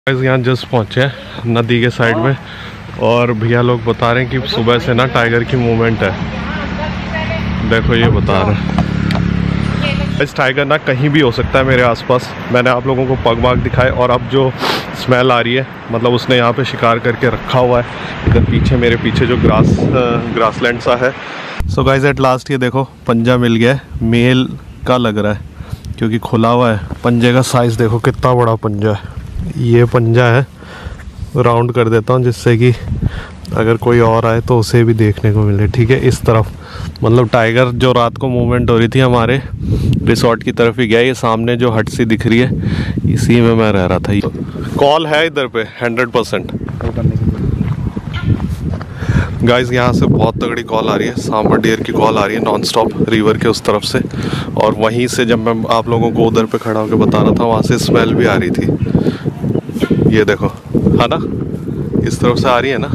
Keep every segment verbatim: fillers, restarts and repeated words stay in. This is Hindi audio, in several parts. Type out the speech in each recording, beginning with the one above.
यहाँ जस्ट पहुँचे हैं नदी के साइड में और भैया लोग बता रहे हैं कि सुबह से ना टाइगर की मूवमेंट है। देखो ये बता रहे हैं इस टाइगर ना कहीं भी हो सकता है मेरे आसपास। मैंने आप लोगों को पग वाग दिखाए और अब जो स्मेल आ रही है मतलब उसने यहाँ पे शिकार करके रखा हुआ है। इधर पीछे मेरे पीछे जो ग्रास ग्रासलैंड सा है। सो गाइस एट लास्ट ये देखो पंजा मिल गया है। मेल का लग रहा है क्योंकि खुला हुआ है। पंजे का साइज़ देखो कितना बड़ा पंजा है। ये पंजा है, राउंड कर देता हूँ जिससे कि अगर कोई और आए तो उसे भी देखने को मिले। ठीक है, इस तरफ मतलब टाइगर जो रात को मूवमेंट हो रही थी हमारे रिसोर्ट की तरफ ही गया। ये सामने जो हट सी दिख रही है इसी में मैं रह रहा था। ये कॉल है इधर पे हंड्रेड परसेंट गाइस। यहाँ से बहुत तगड़ी कॉल आ रही है, सांबर डियर की कॉल आ रही है नॉन स्टॉप रिवर के उस तरफ से। और वहीं से जब मैं आप लोगों को उधर पे खड़ा होकर बता रहा था वहाँ से स्मेल भी आ रही थी। ये देखो है ना, इस तरफ से आ रही है ना।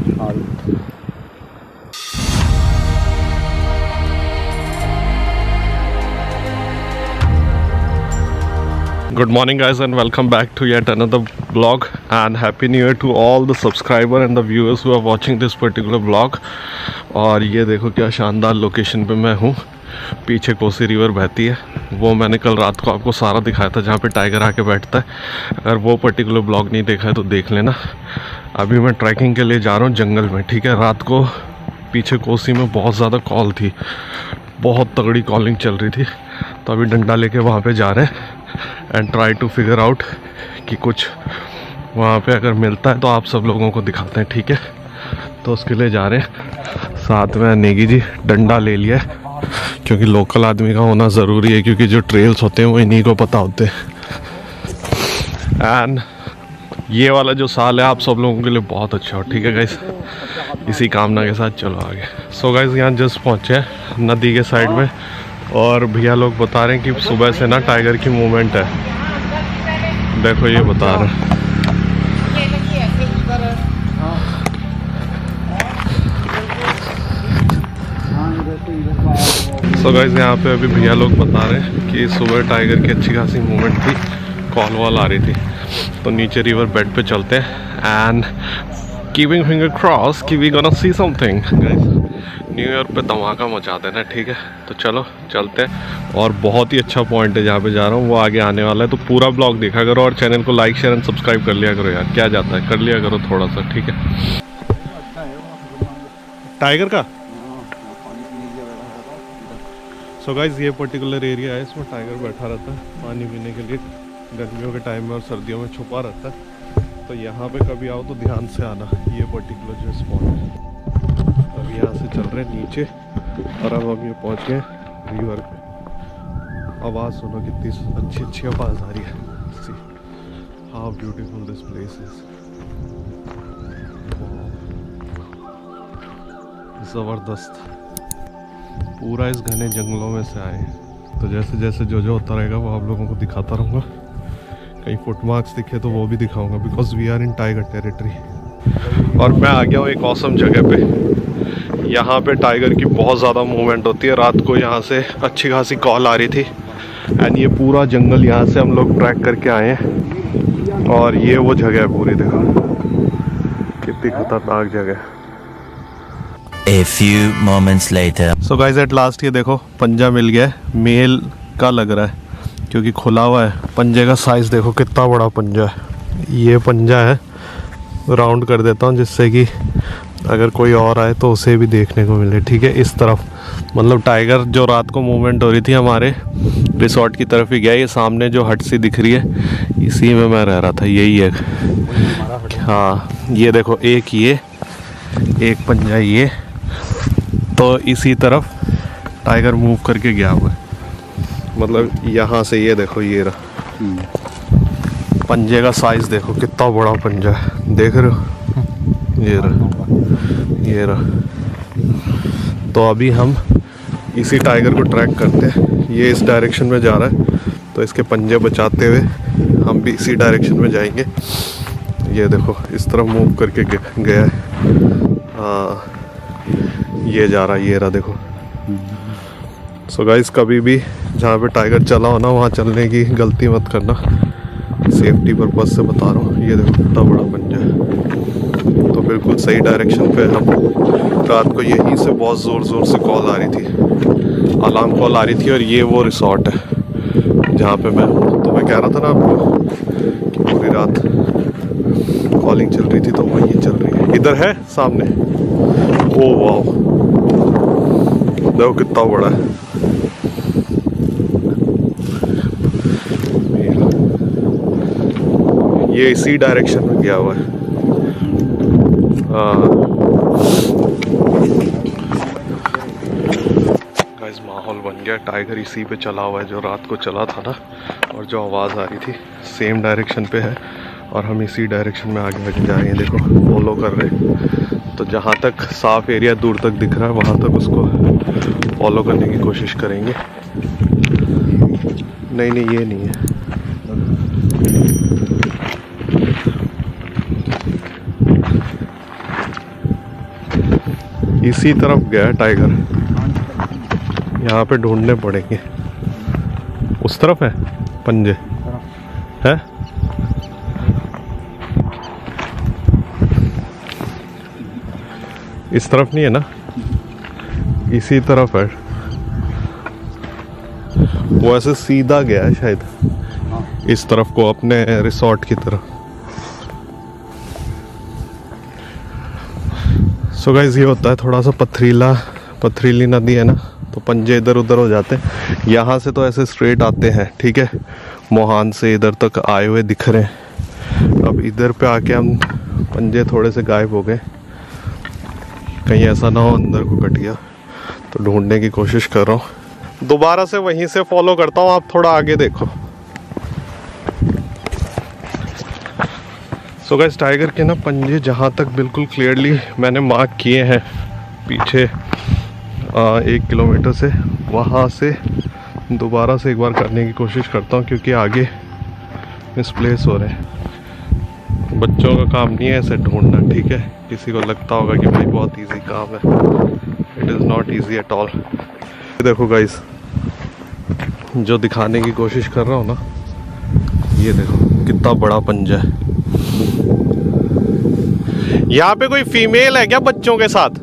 Good morning guys and welcome back to yet another vlog and happy new year to all the subscriber and the viewers who are watching this particular vlog। और ये देखो क्या शानदार लोकेशन पे मैं हूँ। पीछे कोसी रिवर बहती है, वो मैंने कल रात को आपको सारा दिखाया था जहाँ पे टाइगर आके बैठता है। अगर वो पर्टिकुलर ब्लॉग नहीं देखा है तो देख लेना। अभी मैं ट्रैकिंग के लिए जा रहा हूँ जंगल में। ठीक है, रात को पीछे कोसी में बहुत ज़्यादा कॉल थी, बहुत तगड़ी कॉलिंग चल रही थी। तो अभी डंडा लेके वहाँ पे जा रहे हैं and try to figure out कि कुछ वहाँ पे अगर मिलता है तो आप सब लोगों को दिखाते हैं। ठीक है, तो उसके लिए जा रहे हैं। साथ में नेगी जी डंडा ले लिया है क्योंकि लोकल आदमी का होना ज़रूरी है, क्योंकि जो ट्रेल्स होते हैं वो इन्हीं को पता होते हैं। एंड ये वाला जो साल है आप सब लोगों के लिए बहुत अच्छा हो। ठीक है गाइस, इसी कामना के साथ चलो आगे। सो गाइस यहाँ जस्ट पहुँचे हैं नदी के साइड में और भैया लोग बता रहे हैं कि सुबह से ना टाइगर की मूवमेंट है। देखो ये बता रहे हैं। सो गाइस यहाँ पे अभी भैया लोग बता रहे हैं कि सुबह टाइगर की अच्छी खासी मूवमेंट थी, कॉल वॉल आ रही थी। तो नीचे रिवर बेड पे चलते हैं एंड कीपिंग फिंगर क्रॉस कि we gonna see something. Guys new year पे धमाका मचा देना। ठीक है, तो चलो चलते हैं। और बहुत ही अच्छा पॉइंट है जहाँ पे जा रहा हूँ वो आगे आने वाला है, तो पूरा ब्लॉग देखा करो और चैनल को लाइक शेयर एंड सब्सक्राइब कर लिया करो यार। क्या जाता है, कर लिया करो थोड़ा सा। ठीक है, टाइगर का सो so गाइस ये पर्टिकुलर एरिया है, इसमें टाइगर बैठा रहता है पानी पीने के लिए। गर्मियों के टाइम में और सर्दियों में छुपा रहता है। तो यहाँ पे कभी आओ तो ध्यान से आना। ये पर्टिकुलर जो स्पॉट है, अभी यहाँ से चल रहे हैं नीचे और अब हम ये पहुँच गए रिवर पे। आवाज़ सुनो कितनी अच्छी अच्छी आवाज़ आ रही है। See how beautiful this place is, ज़बरदस्त। पूरा इस घने जंगलों में से आए, तो जैसे जैसे जो जो होता रहेगा वो आप लोगों को दिखाता रहूँगा। कहीं फुटमार्क्स दिखे तो वो भी दिखाऊंगा because we are in tiger territory. और मैं आ गया हूँ एक औसम जगह पे। यहाँ पे टाइगर की बहुत ज़्यादा मूवमेंट होती है। रात को यहाँ से अच्छी खासी कॉल आ रही थी एंड ये पूरा जंगल यहाँ से हम लोग ट्रैक करके आए हैं। और ये वो जगह है पूरी, देखो कितनी खतरनाक जगह है। A few moments later. So guys at last ये देखो पंजा मिल गया है। मेल का लग रहा है क्योंकि खुला हुआ है। पंजे का साइज़ देखो कितना बड़ा पंजा है। ये पंजा है, राउंड कर देता हूँ जिससे कि अगर कोई और आए तो उसे भी देखने को मिले। ठीक है, इस तरफ मतलब टाइगर जो रात को मूवमेंट हो रही थी हमारे रिसोर्ट की तरफ ही गया। ये सामने जो हट सी दिख रही है इसी में मैं रह रहा था। यही है, हाँ ये देखो एक ये एक पंजा ये, तो इसी तरफ टाइगर मूव करके गया हुआ है। मतलब यहाँ से ये देखो ये रहा पंजे का साइज़, देखो कितना बड़ा पंजा है। देख रहे हो, ये रहा ये रहा। तो अभी हम इसी टाइगर को ट्रैक करते हैं। ये इस डायरेक्शन में जा रहा है तो इसके पंजे बचाते हुए हम भी इसी डायरेक्शन में जाएंगे। ये देखो इस तरफ मूव करके गया है। हाँ ये जा रहा है, ये रहा देखो। सो गाइस कभी भी जहाँ पे टाइगर चला हो ना वहाँ चलने की गलती मत करना। सेफ्टी पर्पज से बता रहा हूँ। ये देखो कितना बड़ा पंजा है। तो बिल्कुल सही डायरेक्शन पे हम। रात को यहीं से बहुत ज़ोर ज़ोर से कॉल आ रही थी, अलार्म कॉल आ रही थी। और ये वो रिसॉर्ट है जहाँ पे मैं हूँ। तो मैं कह रहा था ना आपको कि पूरी रात कॉलिंग चल रही थी, तो वहीं चल रही है। इधर है सामने। ओ वाह, देखो कितना बड़ा है। ये इसी डायरेक्शन में गया हुआ है। हाँ गाइस, माहौल बन गया। टाइगर इसी पे चला हुआ है जो रात को चला था ना, और जो आवाज़ आ रही थी सेम डायरेक्शन पे है। और हम इसी डायरेक्शन में आगे आगे जा रहे हैं। देखो फॉलो कर रहे हैं। तो जहाँ तक साफ एरिया दूर तक दिख रहा है वहाँ तक उसको फॉलो करने की कोशिश करेंगे। नहीं नहीं, ये नहीं है। इसी तरफ गया टाइगर। यहाँ पे ढूंढने पड़ेंगे। उस तरफ है पंजे है। इस तरफ नहीं है ना, इसी तरफ है। वो ऐसे सीधा गया है शायद इस तरफ को, अपने रिसोर्ट की तरफ। सो so गाइस, ये होता है थोड़ा सा पथरीला पथरीली नदी है ना, तो पंजे इधर उधर हो जाते हैं। यहाँ से तो ऐसे स्ट्रेट आते हैं, ठीक है, मोहान से इधर तक आए हुए दिख रहे हैं। अब इधर पे आके हम पंजे थोड़े से गायब हो गए। कहीं ऐसा ना हो अंदर को कट गया, तो ढूंढने की कोशिश कर रहा हूँ। दोबारा से वहीं से फॉलो करता हूँ। आप थोड़ा आगे देखो। सो गाइस, टाइगर के ना पंजे जहाँ तक बिल्कुल क्लियरली मैंने मार्क किए हैं पीछे आ, एक किलोमीटर से, वहाँ से दोबारा से एक बार करने की कोशिश करता हूँ, क्योंकि आगे मिसप्लेस हो रहे हैं। बच्चों का काम नहीं है ऐसे ढूंढना, ठीक है। किसी को लगता होगा कि भाई बहुत इजी काम है, it is not easy at all. देखो गाइस, जो दिखाने की कोशिश कर रहा हूँ ना, ये देखो कितना बड़ा पंजा है। यहाँ पे कोई फीमेल है क्या बच्चों के साथ?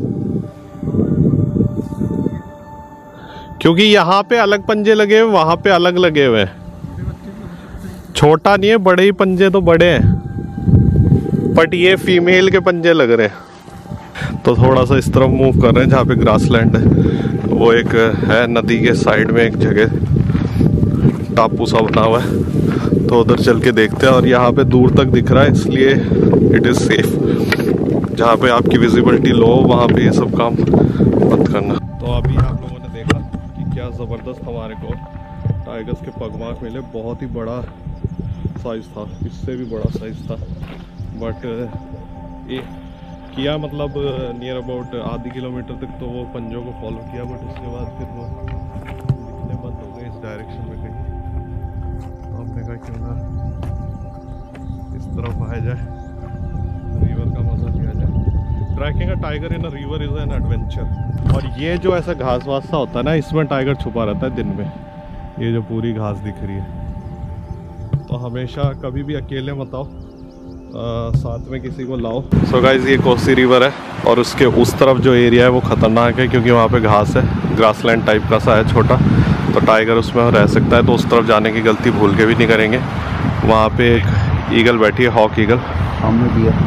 क्योंकि यहाँ पे अलग पंजे लगे हुए, वहां पे अलग लगे हुए हैं। छोटा नहीं है, बड़े ही पंजे तो बड़े हैं, बट ये फीमेल के पंजे लग रहे हैं। तो थोड़ा सा इस तरफ मूव कर रहे हैं जहाँ पे ग्रासलैंड है। वो एक है नदी के साइड में एक जगह, टापू सा बना हुआ है, तो उधर चल के देखते हैं। और यहाँ पे दूर तक दिख रहा है, इसलिए इट इज़ सेफ। जहाँ पे आपकी विजिबिलिटी लो वहाँ पे ये सब काम मत करना। तो अभी आप लोगों ने देखा कि क्या ज़बरदस्त हमारे को टाइगर्स के पगमार्क मिले। बहुत ही बड़ा साइज़ था, इससे भी बड़ा साइज़ था, बट ये किया मतलब नियर अबाउट आधी किलोमीटर तक तो वो पंजों को फॉलो किया, बट उसके बाद फिर वो दिखने बंद हो गए इस डायरेक्शन में कहीं। तो हमने कहा क्यों ना इस तरफ आया जाए, रिवर का मजा लिया जाए। Tracking a tiger in a river is an adventure. और ये जो ऐसा घास वास सा होता है ना, इसमें टाइगर छुपा रहता है दिन में। ये जो पूरी घास दिख रही है, तो हमेशा कभी भी अकेले मत आओ, आ, साथ में किसी को लाओ। सो so गाइज, ये कोसी रिवर है और उसके उस तरफ जो एरिया है वो ख़तरनाक है, क्योंकि वहाँ पे घास है, ग्रासलैंड टाइप का सा है छोटा, तो टाइगर उसमें रह सकता है। तो उस तरफ जाने की गलती भूल के भी नहीं करेंगे। वहाँ पे एक ईगल बैठी है, हॉक ईगल, सामने भी है,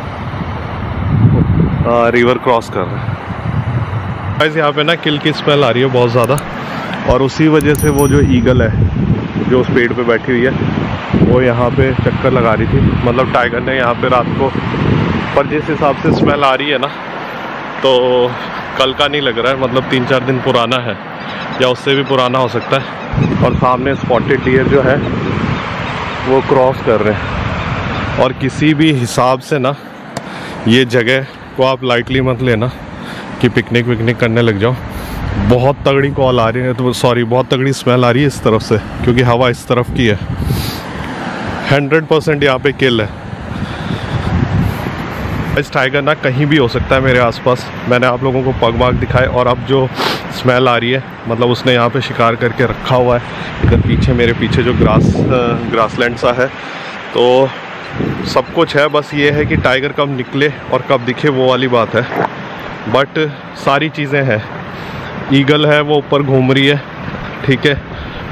रिवर क्रॉस कर रहे हैं। गाइज, यहाँ पे ना किल की स्मेल आ रही है बहुत ज़्यादा, और उसी वजह से वो जो ईगल है जो उस पेड़ पे बैठी हुई है, वो यहाँ पे चक्कर लगा रही थी। मतलब टाइगर ने यहाँ पे रात को, पर जिस हिसाब से स्मेल आ रही है ना, तो कल का नहीं लग रहा है, मतलब तीन चार दिन पुराना है या उससे भी पुराना हो सकता है। और सामने स्पॉटेड डियर जो है वो क्रॉस कर रहे हैं। और किसी भी हिसाब से ना ये जगह को आप लाइटली मत लेना कि पिकनिक विकनिक करने लग जाओ। बहुत तगड़ी कॉल आ रही है, तो सॉरी बहुत तगड़ी स्मेल आ रही है इस तरफ से, क्योंकि हवा इस तरफ की है। हंड्रेड परसेंट यहाँ पे किल है। इस टाइगर ना कहीं भी हो सकता है मेरे आसपास। मैंने आप लोगों को पग मार्क दिखाए, और अब जो स्मेल आ रही है मतलब उसने यहाँ पे शिकार करके रखा हुआ है। इधर पीछे मेरे पीछे जो ग्रास ग्रासलैंड सा है, तो सब कुछ है। बस ये है कि टाइगर कब निकले और कब दिखे वो वाली बात है, बट सारी चीज़ें हैं। ईगल है वो ऊपर घूम रही है, ठीक है,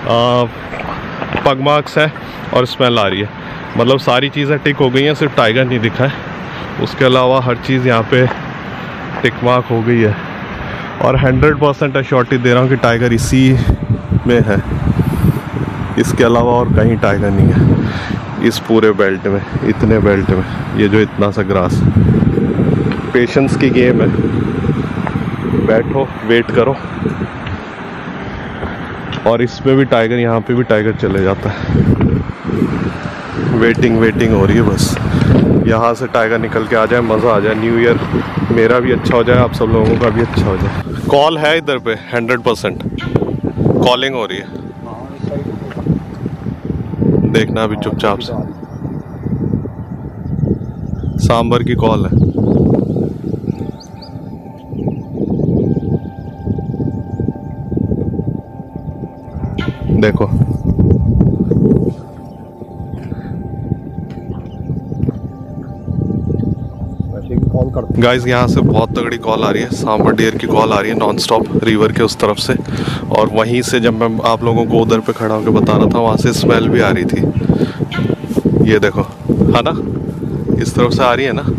पग मार्क्स है और स्मेल आ रही है, मतलब सारी चीज़ें टिक हो गई हैं, सिर्फ टाइगर नहीं दिखा है। उसके अलावा हर चीज़ यहाँ पे टिक मार्क हो गई है, और हंड्रेड परसेंट अश्योरिटी दे रहा हूँ कि टाइगर इसी में है, इसके अलावा और कहीं टाइगर नहीं है इस पूरे बेल्ट में, इतने बेल्ट में। ये जो इतना सा ग्रास, पेशेंस की गेम है, बैठो वेट करो। और इसमें भी टाइगर, यहाँ पे भी टाइगर चले जाता है। वेटिंग वेटिंग हो रही है बस, यहाँ से टाइगर निकल के आ जाए, मज़ा आ जाए। न्यू ईयर मेरा भी अच्छा हो जाए, आप सब लोगों का भी अच्छा हो जाए। कॉल है इधर पे हंड्रेड परसेंट कॉलिंग हो रही है, देखना अभी चुपचाप से। सांबर की कॉल है। देखो गाइस, यहाँ से बहुत तगड़ी कॉल आ रही है, सांबर डियर की कॉल आ रही है नॉन स्टॉप रिवर के उस तरफ से। और वहीं से जब मैं आप लोगों को उधर पे खड़ा होकर बता रहा था, वहाँ से स्मेल भी आ रही थी। ये देखो, है ना, इस तरफ से आ रही है ना।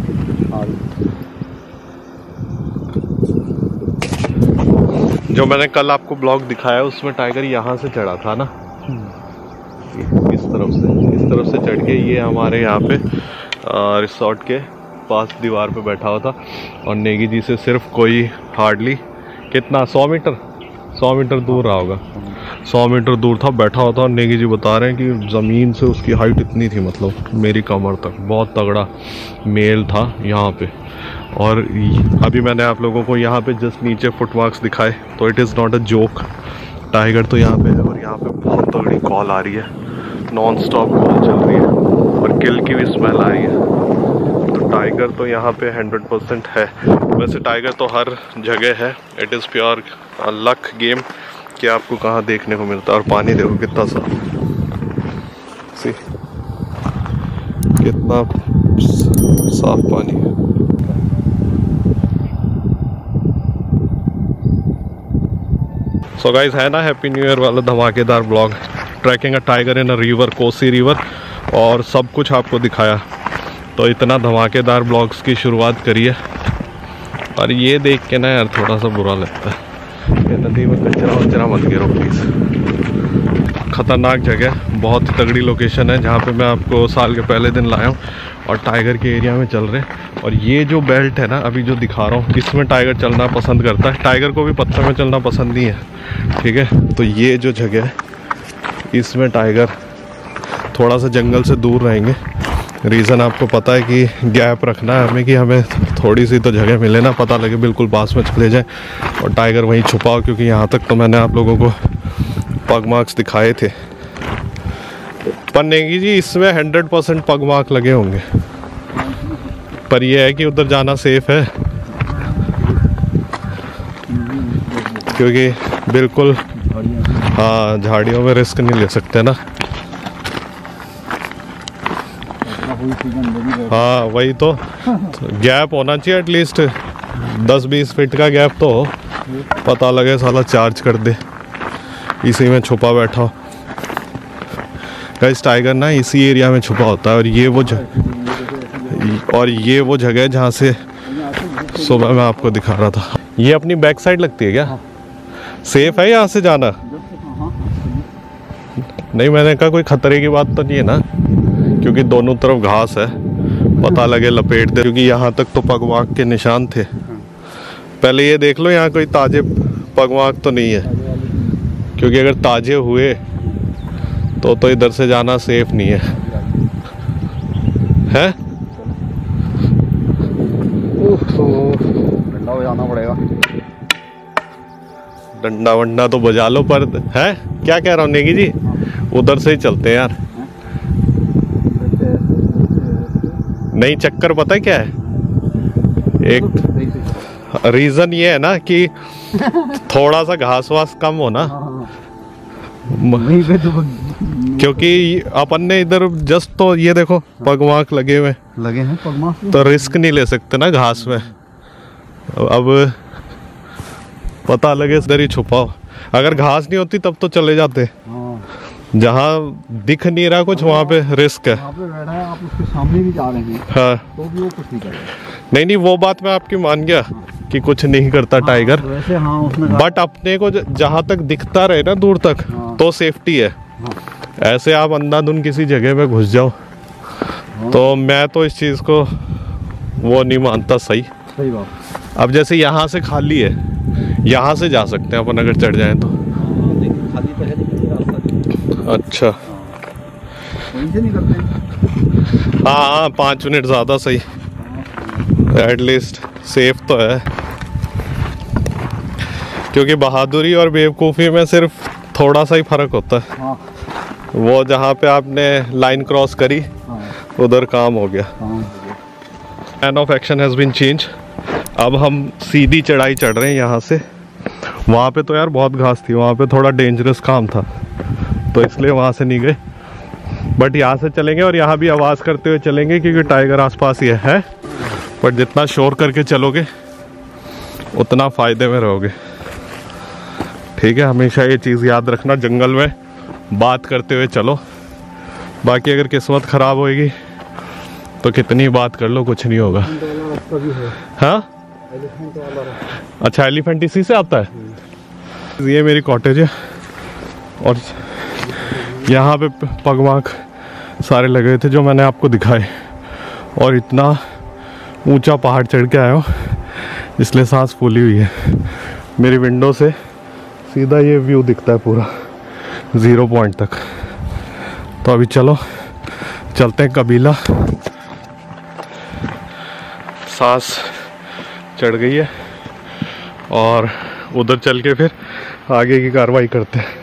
जो मैंने कल आपको ब्लॉग दिखाया उसमें टाइगर यहाँ से चढ़ा था ना, इस तरफ से इस तरफ से चढ़ के ये हमारे यहाँ पे रिसोर्ट के पास दीवार पे बैठा हुआ था। और नेगी जी से सिर्फ कोई हार्डली कितना सौ मीटर सौ मीटर दूर रहा होगा, सौ मीटर दूर था, बैठा हुआ था। और नेगी जी बता रहे हैं कि ज़मीन से उसकी हाइट इतनी थी, मतलब मेरी कमर तक, बहुत तगड़ा मेल था यहाँ पे। और अभी मैंने आप लोगों को यहाँ पे जस्ट नीचे फुटमार्क्स दिखाए, तो it is not a joke, tiger तो यहाँ पे है। और यहाँ पे बहुत तगड़ी कॉल आ रही है, नॉन स्टॉप कॉल चल रही है, और किल की भी स्मेल आ रही है। तो टाइगर तो यहाँ पे हंड्रेड परसेंट है। वैसे टाइगर तो हर जगह है, it is pure luck game कि आपको कहाँ देखने को मिलता है। और पानी देखो कितना साफ, सी कितना साफ पानी है। सो गाइस, है ना हैप्पी न्यू ईयर वाला धमाकेदार blog, tracking a tiger in a river, Kosi river, और सब कुछ आपको दिखाया। तो इतना धमाकेदार ब्लॉग्स की शुरुआत करिए। और ये देख के ना यार थोड़ा सा बुरा लगता है, ये नदी में कचरा वचरा मत गिरो प्लीज़। ख़तरनाक जगह, बहुत ही तगड़ी लोकेशन है जहाँ पे मैं आपको साल के पहले दिन लाया हूँ, और टाइगर के एरिया में चल रहे हैं। और ये जो बेल्ट है ना अभी जो दिखा रहा हूँ, इसमें टाइगर चलना पसंद करता है। टाइगर को भी पत्थर में चलना पसंद नहीं है, ठीक है। तो ये जो जगह है इसमें टाइगर थोड़ा सा जंगल से दूर रहेंगे। रीज़न आपको पता है कि गैप रखना है हमें, कि हमें थोड़ी सी तो जगह मिले ना, पता लगे बिल्कुल पास में चले जाए और टाइगर वहीं छुपाओ। क्योंकि यहाँ तक तो मैंने आप लोगों को पग मार्क्स दिखाए थे, पर नेगी जी इसमें हंड्रेड परसेंट पग मार्क लगे होंगे। पर यह है कि उधर जाना सेफ है, क्योंकि बिल्कुल हाँ झाड़ियों में रिस्क नहीं ले सकते ना। हाँ वही तो, तो गैप होना चाहिए एटलीस्ट दस बीस फीट का गैप, तो हो, पता लगे साला चार्ज कर दे, इसी में छुपा बैठा हो। गाइस टाइगर ना इसी एरिया में छुपा होता है। और ये वो जगह और ये वो जगह है जहाँ से सुबह मैं आपको दिखा रहा था। ये अपनी बैक साइड लगती है क्या? सेफ है यहाँ से जाना? नहीं, मैंने कहा कोई खतरे की बात तो नहीं है ना, क्योंकि दोनों तरफ घास है, पता लगे लपेट दे। क्योंकि यहाँ तक तो पगवाक के निशान थे। पहले ये देख लो यहाँ कोई ताजे पगवाक तो नहीं है, क्योंकि अगर ताजे हुए तो तो इधर से जाना सेफ नहीं है, है? डंडा बजाना पड़ेगा। डंडा वंडा तो बजा लो, पर है क्या कह रहा हूँ नेगी जी, उधर से ही चलते हैं यार। नहीं, चक्कर पता है क्या है, एक रीजन ये है ना कि थोड़ा सा घास वास कम हो ना, वहीं पे तो क्योंकि अपन ने इधर जस्ट तो ये देखो पगमार्क लगे हुए लगे हैं पगमार्क, तो रिस्क नहीं ले सकते ना घास में। अब पता लगे इधर ही छुपाओ, अगर घास नहीं होती तब तो चले जाते। हाँ। जहाँ दिख नहीं रहा कुछ वहाँ पे रिस्क है। वहाँ पे बैठा है, आप उसके सामने भी जा रहे हैं हाँ, तो भी वो कुछ नहीं करेगा। नहीं नहीं वो बात मैं आपकी मान गया कि कुछ नहीं करता टाइगर, हाँ, वैसे हाँ उसने बट अपने को ज- जहाँ तक दिखता रहे ना दूर तक, हाँ। तो सेफ्टी है। हाँ। ऐसे आप अंधाधुन किसी जगह में घुस जाओ, हाँ। तो मैं तो इस चीज़ को वो नहीं मानता सही। सही बात। अब जैसे यहाँ से खाली है, यहाँ से जा सकते हैं अपन अगर चढ़ जाएं तो। खाली तो है लेकिन ये रास्ता अच्छा, वहीं से निकलते हैं। हाँ हाँ पाँच मिनट ज़्यादा सही, एटलीस्ट सेफ तो है। क्योंकि बहादुरी और बेवकूफ़ी में सिर्फ थोड़ा सा ही फर्क होता है। हाँ। वो जहाँ पे आपने लाइन क्रॉस करी, हाँ। उधर काम हो गया। हाँ। Plan of action has been change. अब हम सीधी चढ़ाई चढ़ रहे हैं यहाँ से। वहाँ पे तो यार बहुत घास थी, वहाँ पे थोड़ा डेंजरस काम था, तो इसलिए वहाँ से नहीं गए। बट यहाँ से चलेंगे और यहाँ भी आवाज़ करते हुए चलेंगे क्योंकि टाइगर आसपास ही है। बट जितना शोर करके चलोगे उतना फ़ायदे में रहोगे। ठीक है, हमेशा ये चीज़ याद रखना, जंगल में बात करते हुए चलो। बाकी अगर किस्मत ख़राब होएगी तो कितनी बात कर लो, कुछ नहीं होगा। हाँ, अच्छा एलिफेंट इसी से आता है। ये मेरी कॉटेज है और यहाँ पे पगमार्क सारे लगे हुए थे जो मैंने आपको दिखाए, और इतना ऊंचा पहाड़ चढ़ के आया हूँ इसलिए सांस फूली हुई है। मेरी विंडो से सीधा ये व्यू दिखता है पूरा ज़ीरो पॉइंट तक। तो अभी चलो चलते हैं कबीला। सांस चढ़ गई है और उधर चल के फिर आगे की कार्रवाई करते हैं।